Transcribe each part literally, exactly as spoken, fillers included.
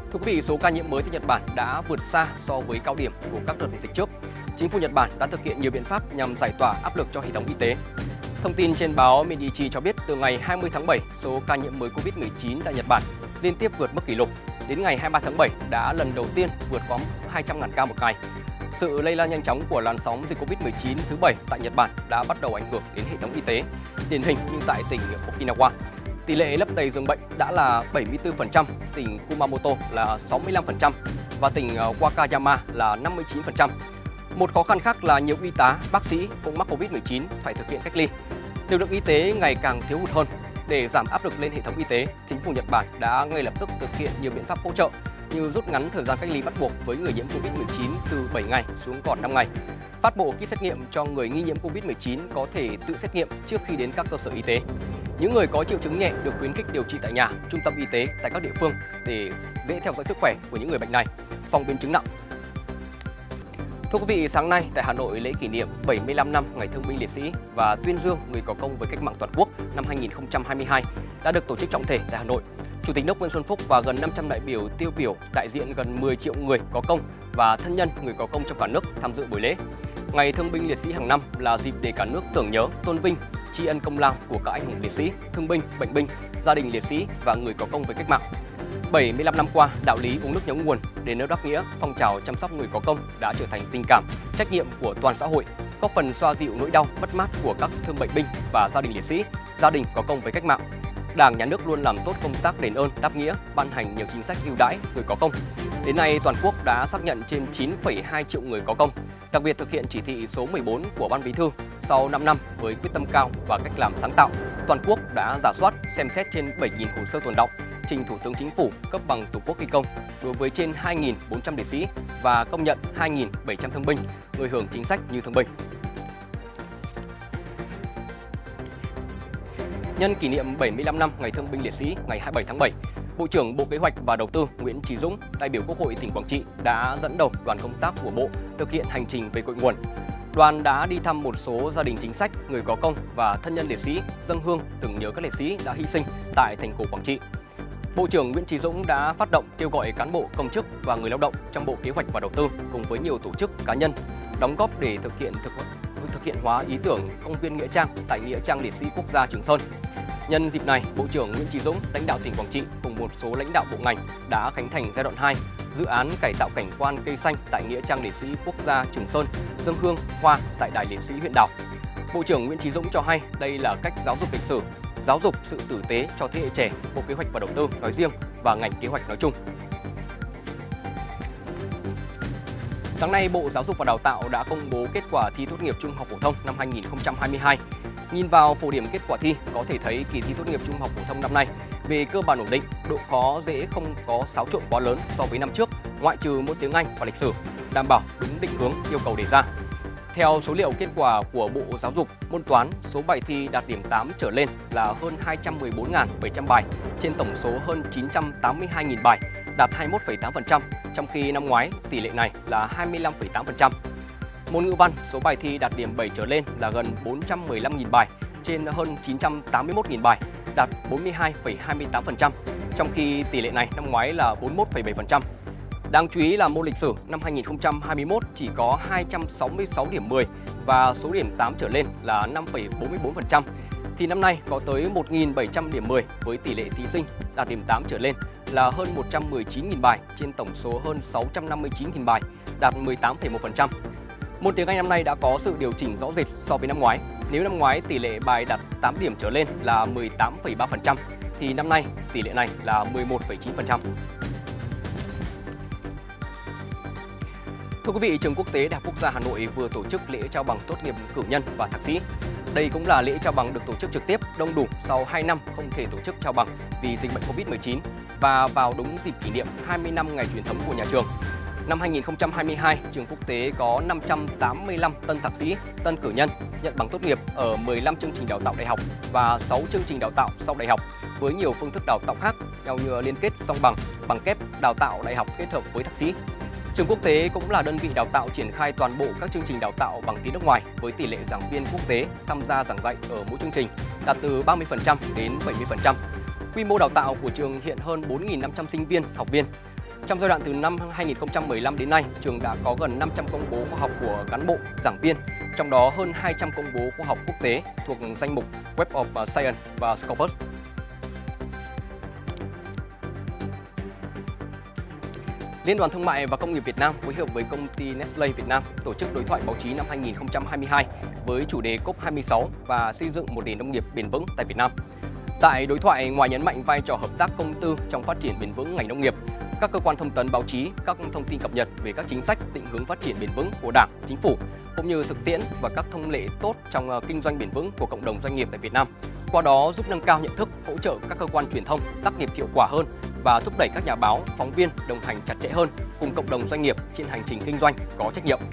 Thưa quý vị, số ca nhiễm mới tại Nhật Bản đã vượt xa so với cao điểm của các đợt dịch trước. Chính phủ Nhật Bản đã thực hiện nhiều biện pháp nhằm giải tỏa áp lực cho hệ thống y tế. Thông tin trên báo Mainichi cho biết từ ngày hai mươi tháng bảy, số ca nhiễm mới Covid mười chín tại Nhật Bản liên tiếp vượt mức kỷ lục. Đến ngày hai mươi ba tháng bảy đã lần đầu tiên vượt quá hai trăm nghìn ca một ngày. Sự lây lan nhanh chóng của làn sóng dịch Covid mười chín thứ bảy tại Nhật Bản đã bắt đầu ảnh hưởng đến hệ thống y tế. Điển hình như tại tỉnh Okinawa, tỷ lệ lấp đầy giường bệnh đã là bảy mươi tư phần trăm, tỉnh Kumamoto là sáu mươi lăm phần trăm và tỉnh Wakayama là năm mươi chín phần trăm. Một khó khăn khác là nhiều y tá, bác sĩ cũng mắc Covid mười chín phải thực hiện cách ly. Lực lượng y tế ngày càng thiếu hụt hơn. Để giảm áp lực lên hệ thống y tế, chính phủ Nhật Bản đã ngay lập tức thực hiện nhiều biện pháp hỗ trợ như rút ngắn thời gian cách ly bắt buộc với người nhiễm Covid mười chín từ bảy ngày xuống còn năm ngày, phát bộ kit xét nghiệm cho người nghi nhiễm Covid mười chín có thể tự xét nghiệm trước khi đến các cơ sở y tế. Những người có triệu chứng nhẹ được khuyến khích điều trị tại nhà, trung tâm y tế tại các địa phương để dễ theo dõi sức khỏe của những người bệnh này, phòng biến chứng nặng. Thưa quý vị, sáng nay tại Hà Nội, lễ kỷ niệm bảy mươi lăm năm Ngày Thương binh Liệt sĩ và tuyên dương người có công với cách mạng toàn quốc năm hai nghìn không trăm hai mươi hai đã được tổ chức trọng thể tại Hà Nội. Chủ tịch nước Nguyễn Xuân Phúc và gần năm trăm đại biểu tiêu biểu đại diện gần mười triệu người có công và thân nhân người có công trong cả nước tham dự buổi lễ. Ngày Thương binh Liệt sĩ hàng năm là dịp để cả nước tưởng nhớ, tôn vinh, tri ân công lao của các anh hùng liệt sĩ, thương binh, bệnh binh, gia đình liệt sĩ và người có công với cách mạng. bảy mươi lăm năm qua, đạo lý uống nước nhớ nguồn, đền ơn đáp nghĩa, phong trào chăm sóc người có công đã trở thành tình cảm, trách nhiệm của toàn xã hội, góp phần xoa dịu nỗi đau, mất mát của các thương bệnh binh và gia đình liệt sĩ, gia đình có công với cách mạng. Đảng, Nhà nước luôn làm tốt công tác đền ơn đáp nghĩa, ban hành nhiều chính sách ưu đãi người có công. Đến nay, toàn quốc đã xác nhận trên chín phẩy hai triệu người có công. Đặc biệt thực hiện chỉ thị số mười bốn của Ban Bí thư, sau năm năm với quyết tâm cao và cách làm sáng tạo, toàn quốc đã rà soát, xem xét trên bảy nghìn hồ sơ tồn đọng, trình Thủ tướng Chính phủ cấp bằng Tổ quốc ghi công đối với trên hai nghìn bốn trăm liệt sĩ và công nhận hai nghìn bảy trăm thương binh, người hưởng chính sách như thương binh. Nhân kỷ niệm bảy mươi lăm năm Ngày Thương binh Liệt sĩ ngày hai mươi bảy tháng bảy, Bộ trưởng Bộ Kế hoạch và Đầu tư Nguyễn Chí Dũng, đại biểu Quốc hội tỉnh Quảng Trị đã dẫn đầu đoàn công tác của Bộ thực hiện hành trình về cội nguồn. Đoàn đã đi thăm một số gia đình chính sách, người có công và thân nhân liệt sĩ, dâng hương tưởng nhớ các liệt sĩ đã hy sinh tại thành cổ Quảng Trị. Bộ trưởng Nguyễn Chí Dũng đã phát động kêu gọi cán bộ, công chức và người lao động trong Bộ Kế hoạch và Đầu tư cùng với nhiều tổ chức cá nhân đóng góp để thực hiện thực, thực hiện hóa ý tưởng công viên nghĩa trang tại nghĩa trang liệt sĩ quốc gia Trường Sơn. Nhân dịp này, Bộ trưởng Nguyễn Chí Dũng, lãnh đạo tỉnh Quảng Trị cùng một số lãnh đạo bộ ngành đã khánh thành giai đoạn hai dự án cải tạo cảnh quan cây xanh tại nghĩa trang liệt sĩ quốc gia Trường Sơn, dâng hương hoa tại đài liệt sĩ huyện đảo. Bộ trưởng Nguyễn Chí Dũng cho hay đây là cách giáo dục lịch sử, giáo dục sự tử tế cho thế hệ trẻ, Bộ Kế hoạch và Đầu tư nói riêng và ngành kế hoạch nói chung. Sáng nay, Bộ Giáo dục và Đào tạo đã công bố kết quả thi tốt nghiệp trung học phổ thông năm hai nghìn không trăm hai mươi hai. Nhìn vào phổ điểm kết quả thi, có thể thấy kỳ thi tốt nghiệp trung học phổ thông năm nay về cơ bản ổn định, độ khó dễ không có xáo trộn quá lớn so với năm trước, ngoại trừ môn tiếng Anh và lịch sử, đảm bảo đúng định hướng yêu cầu đề ra. Theo số liệu kết quả của Bộ Giáo dục, môn toán, số bài thi đạt điểm tám trở lên là hơn hai trăm mười bốn nghìn bảy trăm bài, trên tổng số hơn chín trăm tám mươi hai nghìn bài, đạt hai mươi mốt phẩy tám phần trăm, trong khi năm ngoái tỷ lệ này là hai mươi lăm phẩy tám phần trăm. Môn ngữ văn, số bài thi đạt điểm bảy trở lên là gần bốn trăm mười lăm nghìn bài, trên hơn chín trăm tám mươi mốt nghìn bài, đạt bốn mươi hai phẩy hai mươi tám phần trăm, trong khi tỷ lệ này năm ngoái là bốn mươi mốt phẩy bảy phần trăm. Đáng chú ý là môn lịch sử năm hai nghìn không trăm hai mươi mốt chỉ có hai trăm sáu mươi sáu điểm mười và số điểm tám trở lên là năm phẩy bốn mươi tư phần trăm. Thì năm nay có tới một nghìn bảy trăm điểm mười với tỷ lệ thí sinh đạt điểm tám trở lên là hơn một trăm mười chín nghìn bài trên tổng số hơn sáu trăm năm mươi chín nghìn bài, đạt mười tám phẩy một phần trăm. Môn tiếng Anh năm nay đã có sự điều chỉnh rõ rệt so với năm ngoái. Nếu năm ngoái tỷ lệ bài đạt tám điểm trở lên là mười tám phẩy ba phần trăm thì năm nay tỷ lệ này là mười một phẩy chín phần trăm. Thưa quý vị, Trường Quốc tế Đại học Quốc gia Hà Nội vừa tổ chức lễ trao bằng tốt nghiệp cử nhân và thạc sĩ. Đây cũng là lễ trao bằng được tổ chức trực tiếp đông đủ sau hai năm không thể tổ chức trao bằng vì dịch bệnh Covid mười chín và vào đúng dịp kỷ niệm hai mươi năm ngày truyền thống của nhà trường. Năm hai nghìn không trăm hai mươi hai, Trường Quốc tế có năm trăm tám mươi lăm tân thạc sĩ, tân cử nhân nhận bằng tốt nghiệp ở mười lăm chương trình đào tạo đại học và sáu chương trình đào tạo sau đại học với nhiều phương thức đào tạo khác nhau như liên kết song bằng, bằng kép, đào tạo đại học kết hợp với thạc sĩ. Trường Quốc tế cũng là đơn vị đào tạo triển khai toàn bộ các chương trình đào tạo bằng tiếng nước ngoài với tỷ lệ giảng viên quốc tế tham gia giảng dạy ở mỗi chương trình đạt từ ba mươi phần trăm đến bảy mươi phần trăm. Quy mô đào tạo của trường hiện hơn bốn nghìn năm trăm sinh viên, học viên. Trong giai đoạn từ năm hai nghìn không trăm mười lăm đến nay, trường đã có gần năm trăm công bố khoa học của cán bộ, giảng viên, trong đó hơn hai trăm công bố khoa học quốc tế thuộc danh mục Web of Science và Scopus. Liên đoàn Thương mại và Công nghiệp Việt Nam phối hợp với công ty Nestlé Việt Nam tổ chức đối thoại báo chí năm hai nghìn không trăm hai mươi hai với chủ đề cốp hai mươi sáu và xây dựng một nền nông nghiệp bền vững tại Việt Nam. Tại đối thoại, ngoài nhấn mạnh vai trò hợp tác công tư trong phát triển bền vững ngành nông nghiệp, các cơ quan thông tấn báo chí, các thông tin cập nhật về các chính sách định hướng phát triển bền vững của Đảng, Chính phủ, cũng như thực tiễn và các thông lệ tốt trong kinh doanh bền vững của cộng đồng doanh nghiệp tại Việt Nam. Qua đó giúp nâng cao nhận thức, hỗ trợ các cơ quan truyền thông tác nghiệp hiệu quả hơn và thúc đẩy các nhà báo, phóng viên đồng hành chặt chẽ hơn cùng cộng đồng doanh nghiệp trên hành trình kinh doanh có trách nhiệm.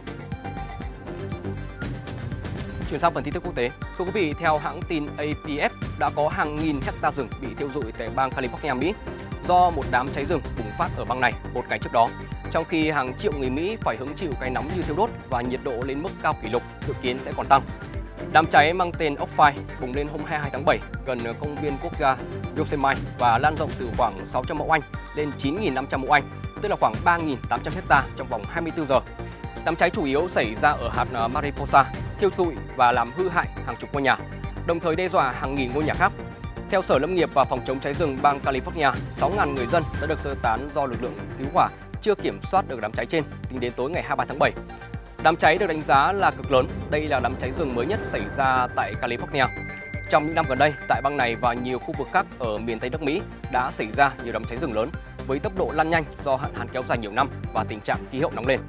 Chuyển sang phần tin tức quốc tế. Thưa quý vị, theo hãng tin A P F, đã có hàng nghìn hecta rừng bị thiêu rụi tại bang California, Mỹ do một đám cháy rừng bùng phát ở bang này một ngày trước đó, trong khi hàng triệu người Mỹ phải hứng chịu cái nóng như thiêu đốt và nhiệt độ lên mức cao kỷ lục dự kiến sẽ còn tăng. Đám cháy mang tên Oak Fire bùng lên hôm hai mươi hai tháng bảy gần công viên quốc gia Yosemite và lan rộng từ khoảng sáu trăm mẫu Anh lên chín nghìn năm trăm mẫu Anh, tức là khoảng ba nghìn tám trăm hecta trong vòng hai mươi tư giờ. Đám cháy chủ yếu xảy ra ở hạt Mariposa, thiêu rụi và làm hư hại hàng chục ngôi nhà, đồng thời đe dọa hàng nghìn ngôi nhà khác. Theo Sở Lâm nghiệp và Phòng chống cháy rừng bang California, sáu nghìn người dân đã được sơ tán do lực lượng cứu hỏa chưa kiểm soát được đám cháy trên tính đến tối ngày hai mươi ba tháng bảy. Đám cháy được đánh giá là cực lớn, đây là đám cháy rừng mới nhất xảy ra tại California. Trong những năm gần đây, tại bang này và nhiều khu vực khác ở miền Tây nước Mỹ đã xảy ra nhiều đám cháy rừng lớn với tốc độ lan nhanh do hạn hán kéo dài nhiều năm và tình trạng khí hậu nóng lên.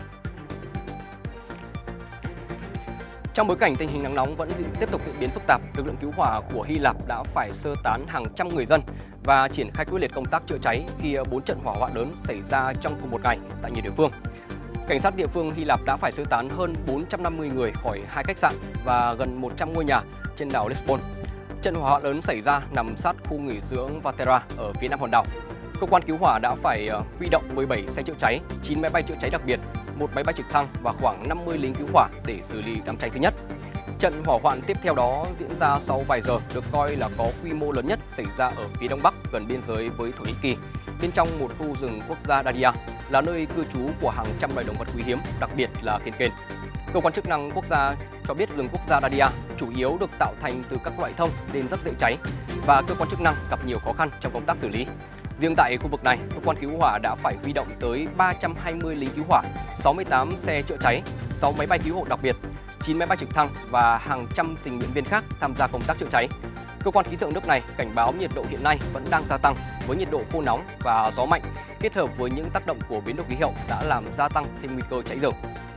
Trong bối cảnh tình hình nắng nóng vẫn tiếp tục diễn biến phức tạp, lực lượng cứu hỏa của Hy Lạp đã phải sơ tán hàng trăm người dân và triển khai quyết liệt công tác chữa cháy khi bốn trận hỏa hoạn lớn xảy ra trong cùng một ngày tại nhiều địa phương. Cảnh sát địa phương Hy Lạp đã phải sơ tán hơn bốn trăm năm mươi người khỏi hai khách sạn và gần một trăm ngôi nhà trên đảo Lesbos. Trận hỏa hoạn lớn xảy ra nằm sát khu nghỉ dưỡng Vatera ở phía nam hòn đảo. Cơ quan cứu hỏa đã phải huy động mười bảy xe chữa cháy, chín máy bay chữa cháy đặc biệt, một máy bay trực thăng và khoảng năm mươi lính cứu hỏa để xử lý đám cháy thứ nhất. Trận hỏa hoạn tiếp theo đó diễn ra sau vài giờ, được coi là có quy mô lớn nhất xảy ra ở phía đông bắc gần biên giới với Thổ Nhĩ Kỳ, bên trong một khu rừng quốc gia Dadia, là nơi cư trú của hàng trăm loài động vật quý hiếm, đặc biệt là kền kền. Cơ quan chức năng quốc gia cho biết rừng quốc gia Dadia chủ yếu được tạo thành từ các loại thông nên rất dễ cháy và cơ quan chức năng gặp nhiều khó khăn trong công tác xử lý. Riêng tại khu vực này, cơ quan cứu hỏa đã phải huy động tới ba trăm hai mươi lính cứu hỏa, sáu mươi tám xe chữa cháy, sáu máy bay cứu hộ đặc biệt, chín máy bay trực thăng và hàng trăm tình nguyện viên khác tham gia công tác chữa cháy. Cơ quan khí tượng nước này cảnh báo nhiệt độ hiện nay vẫn đang gia tăng với nhiệt độ khô nóng và gió mạnh, kết hợp với những tác động của biến đổi khí hậu đã làm gia tăng thêm nguy cơ cháy rừng.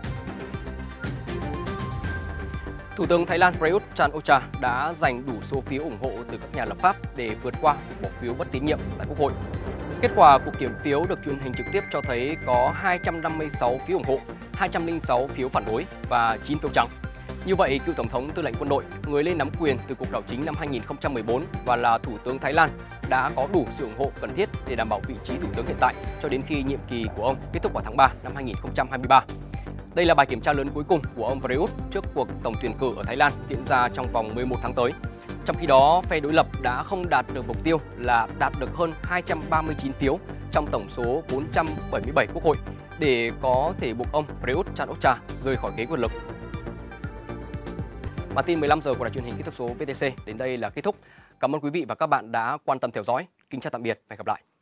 Thủ tướng Thái Lan Prayut Chan-o-cha đã giành đủ số phiếu ủng hộ từ các nhà lập pháp để vượt qua cuộc bỏ phiếu bất tín nhiệm tại Quốc hội. Kết quả cuộc kiểm phiếu được truyền hình trực tiếp cho thấy có hai trăm năm mươi sáu phiếu ủng hộ, hai trăm lẻ sáu phiếu phản đối và chín phiếu trắng. Như vậy, cựu Tổng thống Tư lệnh Quân đội, người lên nắm quyền từ cuộc đảo chính năm hai nghìn không trăm mười bốn và là Thủ tướng Thái Lan, đã có đủ sự ủng hộ cần thiết để đảm bảo vị trí Thủ tướng hiện tại cho đến khi nhiệm kỳ của ông kết thúc vào tháng ba năm hai nghìn không trăm hai mươi ba. Đây là bài kiểm tra lớn cuối cùng của ông Prayut trước cuộc tổng tuyển cử ở Thái Lan diễn ra trong vòng mười một tháng tới. Trong khi đó, phe đối lập đã không đạt được mục tiêu là đạt được hơn hai trăm ba mươi chín phiếu trong tổng số bốn trăm bảy mươi bảy quốc hội để có thể buộc ông Prayut Chan-o-cha rời khỏi ghế quyền lực. Bản tin mười lăm giờ của đài truyền hình kỹ thuật số vê tê xê đến đây là kết thúc. Cảm ơn quý vị và các bạn đã quan tâm theo dõi. Kính chào tạm biệt và hẹn gặp lại.